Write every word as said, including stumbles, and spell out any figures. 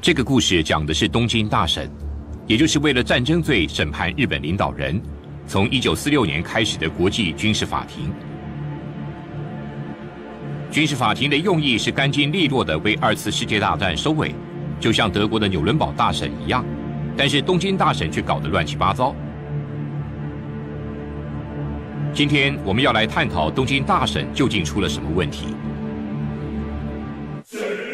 这个故事讲的是东京大审，也就是为了战争罪审判日本领导人，从一九四六年开始的国际军事法庭。军事法庭的用意是干净利落的为二次世界大战收尾，就像德国的纽伦堡大审一样，但是东京大审却搞得乱七八糟。今天我们要来探讨东京大审究竟出了什么问题。